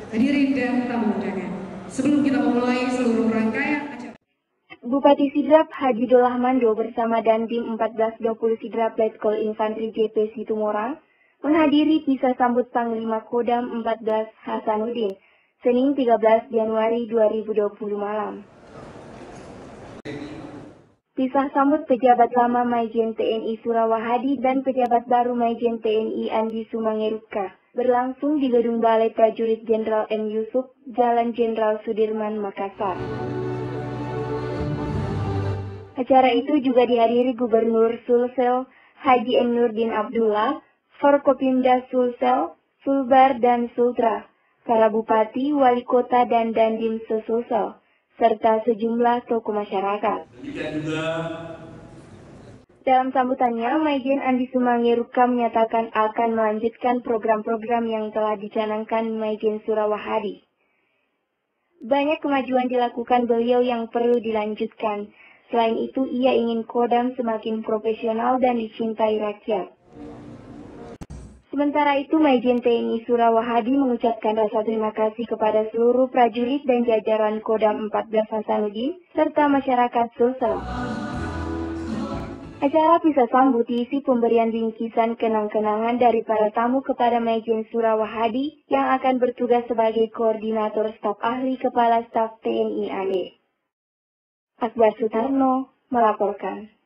Hadirin dan tamu undangan, sebelum kita memulai seluruh rangkaian acara. Bupati Sidrap Haji Dollah Mando bersama Dandim 1420 Sidrap Letkol Infanteri JP Situmorang menghadiri pisah sambut Panglima Kodam 14 Hasanuddin, Senin 13 Januari 2020 malam. Pisah sambut pejabat lama Maijen TNI Surawahadi dan pejabat baru Maijen TNI Andi Sumangeruka berlangsung di Gedung Balai Prajurit Jenderal M. Yusuf, Jalan Jenderal Sudirman, Makassar. Acara itu juga dihadiri Gubernur Sulsel Haji M. Nurdin Abdullah, Forkopimda Sulsel, Sulbar dan Sultra, para bupati, wali kota dan dandim sesulsel, serta sejumlah tokoh masyarakat. Dalam sambutannya, Maijen Andi Sumangeruka menyatakan akan melanjutkan program-program yang telah dicanangkan Maijen Surawahadi. Banyak kemajuan dilakukan beliau yang perlu dilanjutkan. Selain itu, ia ingin Kodam semakin profesional dan dicintai rakyat. Sementara itu, Maijen TNI Surawahadi mengucapkan rasa terima kasih kepada seluruh prajurit dan jajaran Kodam 14 Hasanuddin, serta masyarakat Sulsel. Acara pisah sambut diisi pemberian bingkisan kenang-kenangan dari para tamu kepada Maijen Surawahadi yang akan bertugas sebagai Koordinator Staf Ahli Kepala Staf TNI AD. Akbar Sutarno melaporkan.